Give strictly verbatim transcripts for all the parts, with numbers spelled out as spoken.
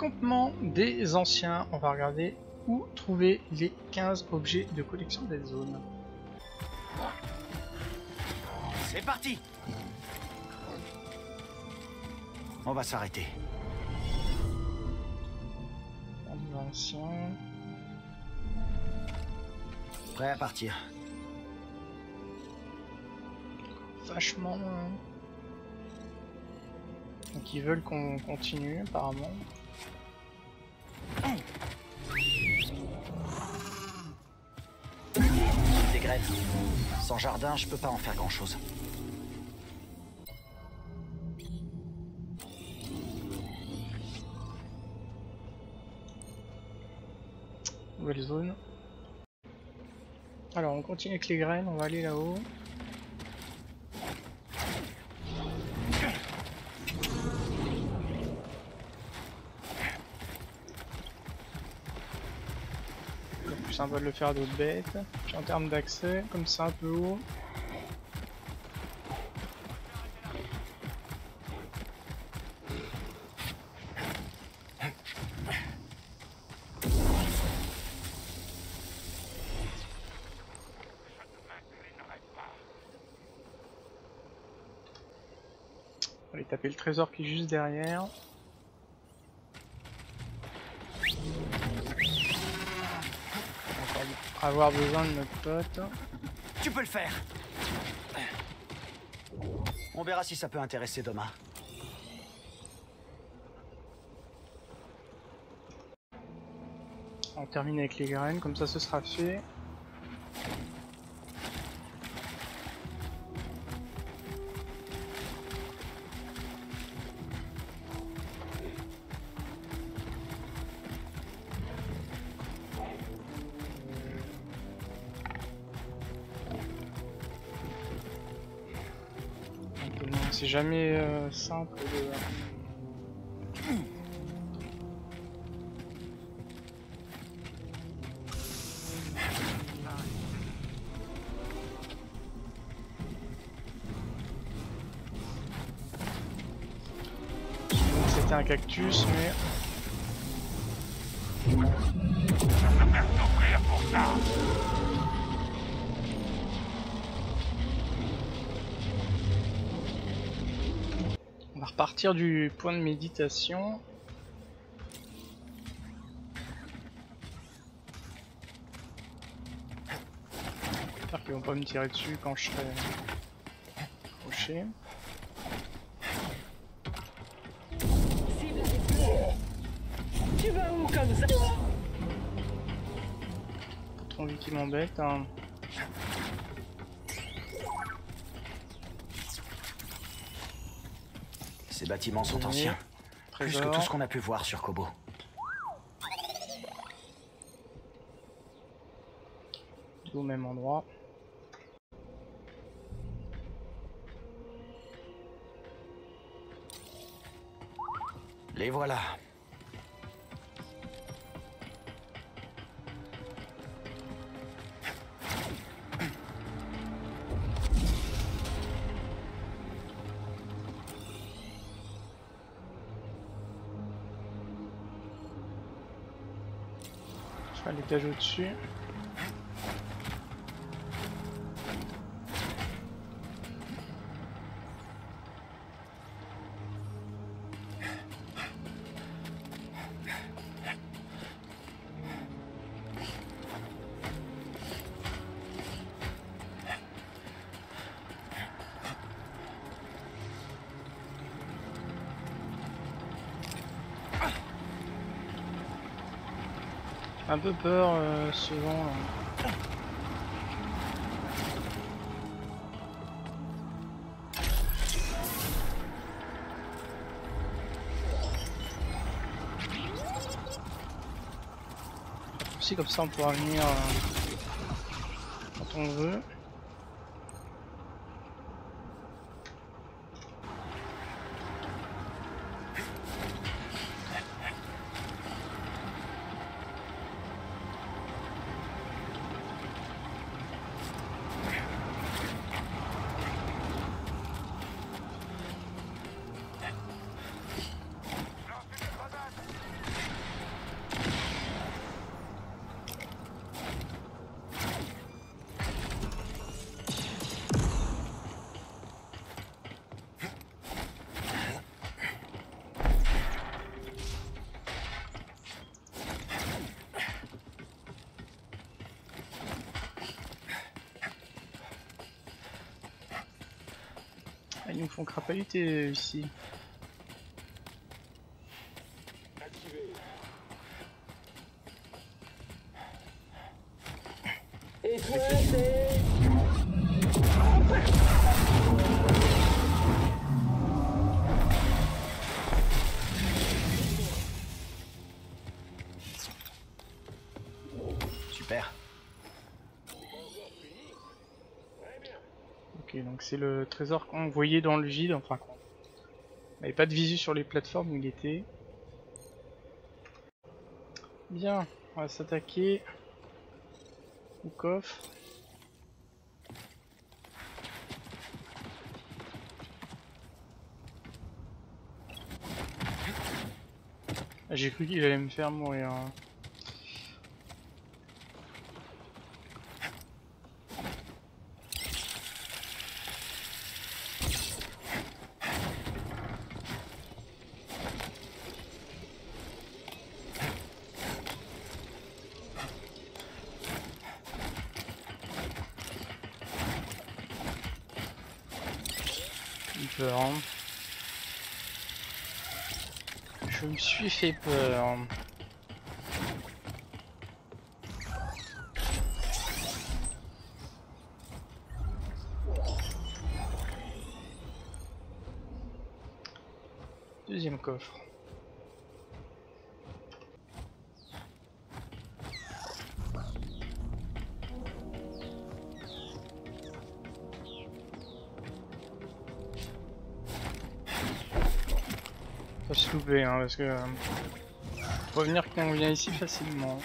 campement des anciens. On va regarder où trouver les quinze objets de collection des zones. C'est parti. On va s'arrêter. Ancien. Prêt à partir. Vachement. Donc ils veulent qu'on continue apparemment. Des graines. Sans jardin, je peux pas en faire grand chose. Nouvelle zone. Alors on continue avec les graines, on va aller là-haut. C'est plus sympa de le faire à d'autres bêtes. Puis en termes d'accès, comme c'est un peu haut. On va aller taper le trésor qui est juste derrière. On va avoir besoin de notre pote. Tu peux le faire. On verra si ça peut intéresser Doma. On termine avec les graines, comme ça ce sera fait. C'est jamais euh, simple de... C'était un cactus, mais... On va repartir du point de méditation. J'espère qu'ils vont pas me tirer dessus quand je serai accroché. Tu vas où comme ça? Pas trop envie qu'ils m'embêtent. Hein. Ces bâtiments sont Oui. anciens. Plus Trésor. que tout ce qu'on a pu voir sur Kobo. Tout au même endroit. Les voilà. Je vais à l'étage au-dessus. Un peu peur euh, souvent. Euh. Aussi comme ça on pourra venir euh, quand on veut. Ils nous font crapahuter ici. Et toi, c'est... Super. Ok, donc c'est le trésor qu'on voyait dans le vide, enfin qu'on n'avait pas de visu sur les plateformes où il était. Bien, on va s'attaquer au coffre. Ah, j'ai cru qu'il allait me faire mourir. Hein. Peur. Hein. Je me suis fait peur. Deuxième coffre. Faut se louper hein, parce que euh, faut venir qu'on vient ici facilement.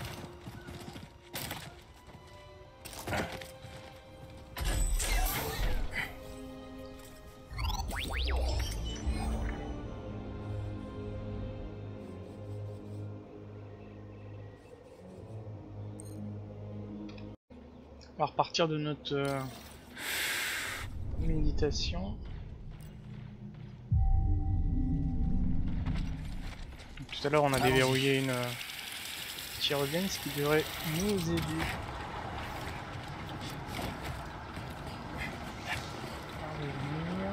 On va repartir de notre euh, méditation. Tout à l'heure on a déverrouillé une euh, tyrolienne, ce qui devrait nous aider. À revenir.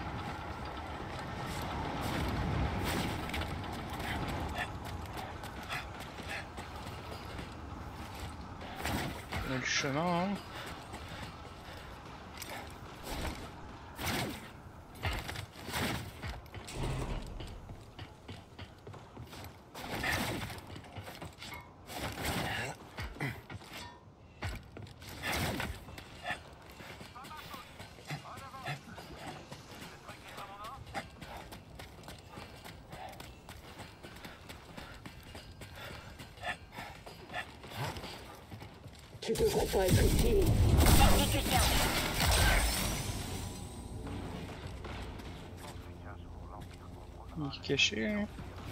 On a le chemin. Hein. Tu devrais pas être ici. Il est caché.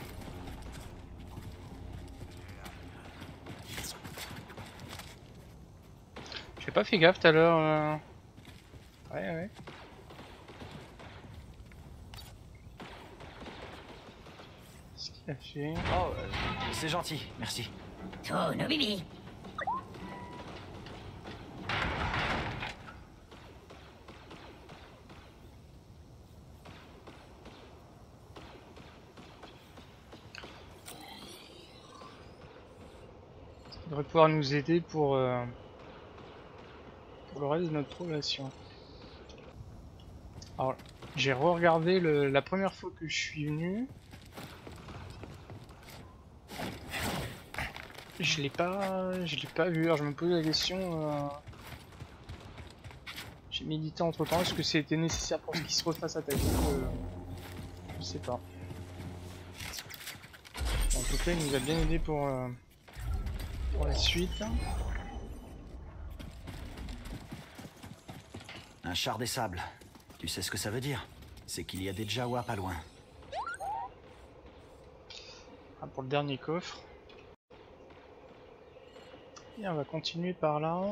J'ai pas fait gaffe tout à l'heure. Euh... Ouais, ouais. Ce qu'il a fait. Oh, euh, c'est gentil, merci. Oh, no bibi. Il devrait pouvoir nous aider pour, euh, pour le reste de notre progression. Alors, j'ai re-regardé le- la première fois que je suis venu. Je l'ai pas, je l'ai pas vu. Alors je me posais la question. Euh... J'ai médité entre temps. Est-ce que c'était nécessaire pour ce qui se refasse à ta vie euh... Je sais pas. En tout cas, il nous a bien aidé pour. Euh... Pour la suite. Un char des sables. Tu sais ce que ça veut dire? C'est qu'il y a des Jawa pas loin. Ah, pour le dernier coffre. Et on va continuer par là.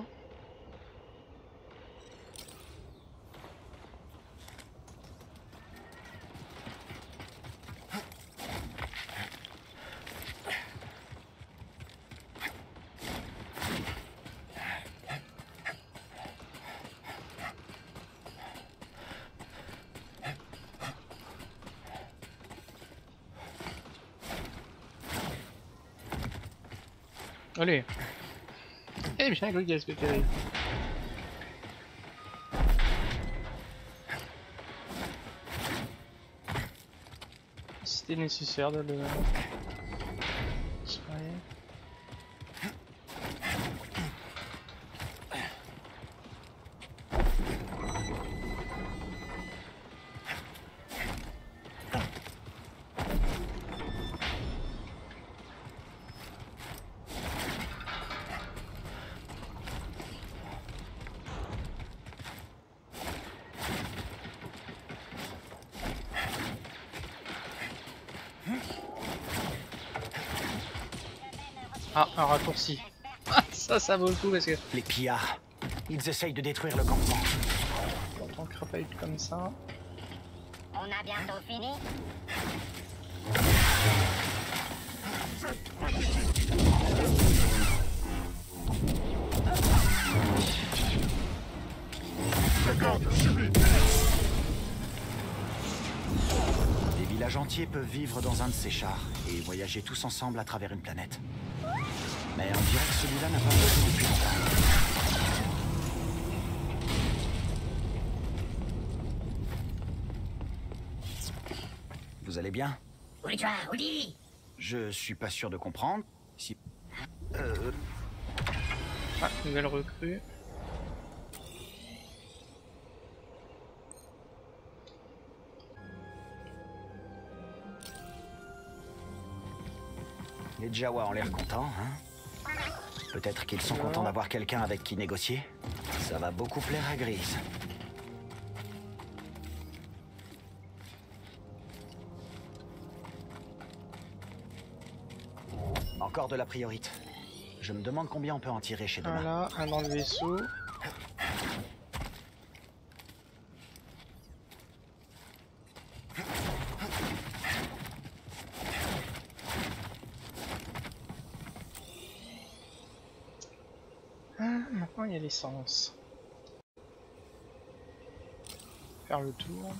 Allez. Eh bien, Greg, ce que t'as dit. C'était nécessaire de le... sprayer. Ah, un raccourci. Ah, ça, ça vaut le coup parce que... Les pillards. Ils essayent de détruire le campement. Quand on crapule comme ça... On a bientôt fini. Des villages entiers peuvent vivre dans un de ces chars et voyager tous ensemble à travers une planète. Mais on dirait que celui-là n'a pas bougé depuis longtemps. Vous allez bien? Où tu vas, Woody? Je suis pas sûr de comprendre. Si... Euh... Ah, nouvelle recrue. Les Jawa ont l'air contents, hein? Peut-être qu'ils sont contents d'avoir quelqu'un avec qui négocier. Ça va beaucoup plaire à Grise. Encore de la priorité. Je me demande combien on peut en tirer chez demain. Voilà, un dans le vaisseau. Ah, maintenant il y a l'essence. Faire le tour.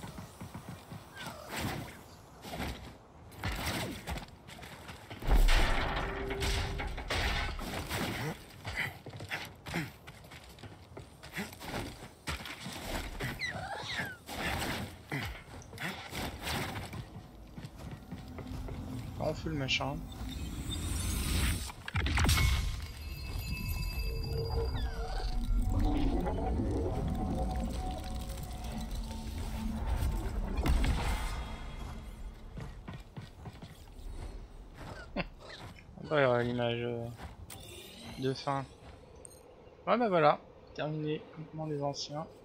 On fout le machin. Ouais, l'image euh, de fin. Ouais, bah voilà, terminé, campement des anciens.